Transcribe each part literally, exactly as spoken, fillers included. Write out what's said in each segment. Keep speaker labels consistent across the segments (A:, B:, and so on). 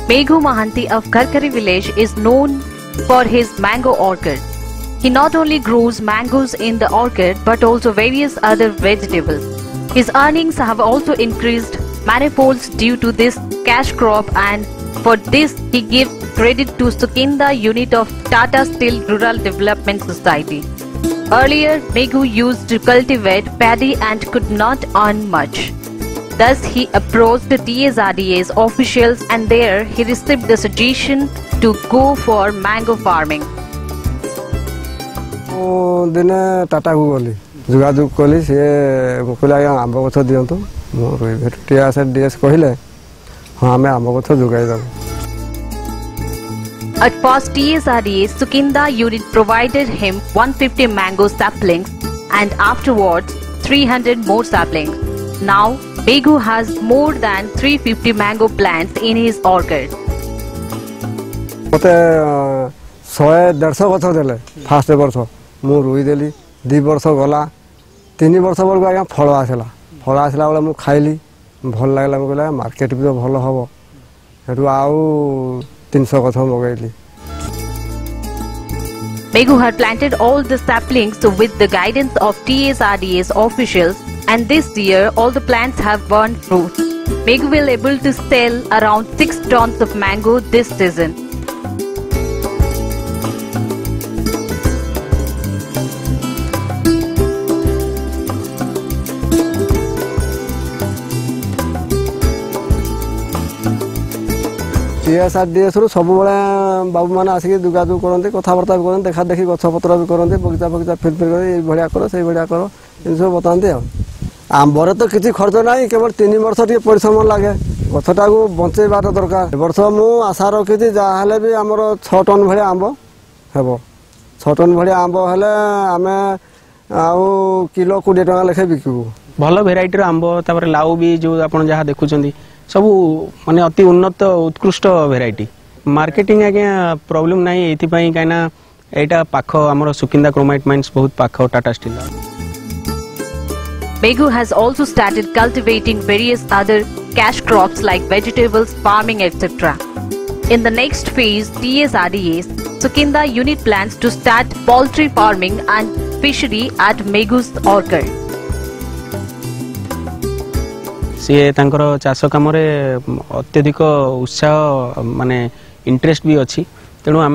A: Meghu Mahanti of Karkari village is known for his mango orchard. He not only grows mangoes in the orchard but also various other vegetables. His earnings have also increased manifolds due to this cash crop, and for this he gives credit to Sukinda unit of Tata Steel Rural Development Society. Earlier, Meghu used to cultivate paddy and could not earn much. Thus, he approached the T S R D A's officials, and there he received the suggestion to go for mango farming.
B: दिने टाटा को गली जोगाजोग कली सी कहले आगे आंब गछ दिंतु T S D S कहले हाँ आम आंब गछ जोगाई देबु.
A: At first, T S R D A Sukinda unit provided him one hundred fifty mango saplings and afterwards three hundred more saplings. Now, Meghu has more than three hundred fifty mango plants in his orchard.
B: मते one hundred fifty गछ देले fast वर्ष मु रुई देली दो वर्ष गला तीन वर्ष बेलू आज्ञा फल आसला फल आसला बेले मु खाइली भल लागला कहला मार्केट भी भल हम हेतु आउ तीन सौ गछ मगैली.
A: Meghu had planted all the saplings with the guidance of T S R D A's officials, and this year all the plants have borne fruit. Meghu will be able to sell around six tons of mango this season.
B: T S R D S रु सब बाबू मैंने आसिक जोगाजोग करते कथबार्ता भी करते देखा देखी गछपत्र भी करते बगीचा बगीचा फिर फिर कर कर से भाया कर इन सब बताते. आंबर तो किसी खर्च ना केवल तीन वर्ष टे परिश्रम लगे गछटा को बचेबार दरकार. वर्ष मु आशा रखी जहाँ भी आमर छः टन भाया आंब हे छः टन भाया आंब हेले आम आउ किलो कोड़े टका लेखे बिकबू.
C: भल भेराइटर आंब तापर लाउ भी जो आप जहाँ देखुं सब माने अति उन्नत उत्कृष्ट भेराइटी. मार्केटिंग आज्ञा प्रॉब्लम नहीं ये कहीं एटा पाख आमर सुकिंदा क्रोमाइट माइंस बहुत पाख Tata steel.
A: Meghu has also started cultivating various other cash crops like vegetables, farming, et cetera. In the next phase, T S R D A's Sukinda unit plans to start poultry farming and fishery at Meghu's orchard.
C: सी तांकर चाष कम अत्यधिक उत्साह माने interest भी अच्छी तेणु आम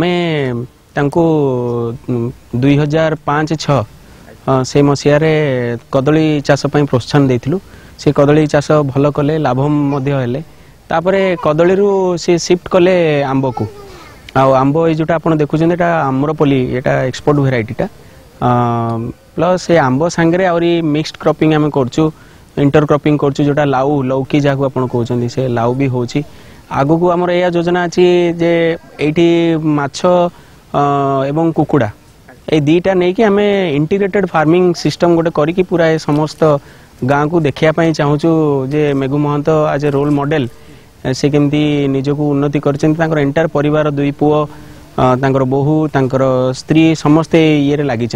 C: दुई हजार पाँच छः से मसीह कदली चाष प्रोत्साहन देथिलु. से कदली चाष भल कले लाभ तापर कदली सी शिफ्ट कले आंब को आंब ये जोटा आप देखुं आम्रपल्ली एटा एक्सपोर्ट भेराइटीटा प्लस ये आंब सांगे आहरी मिक्सड क्रॉपिंग आम करचु इंटर क्रॉपिंग करचु जोटा लाउ लौकी जहाँ आप कहते से लाउ भी होची. आगु को आमर यह योजना अच्छी जे एठी माछ एवं कुकुड़ा ये दीटा नहीं कि आम इंटीग्रेटेड फार्मिंग सिस्टम गोटे करी पूरा समस्त गाँव को देखापी चाहूँ जे मेघु महंत आज ए रोल मॉडल से केमती निजक उन्नति कर एंटायर परिवार दुई पुओ तांकर बोहू तांकर स्त्री समस्ते ये लगी.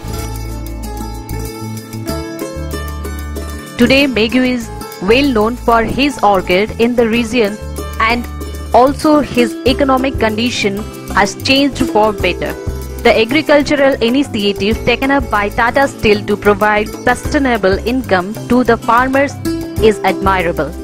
A: Today, Meghu is well known for his orchard in the region, and also his economic condition has changed for better. The agricultural initiative taken up by Tata Steel to provide sustainable income to the farmers is admirable.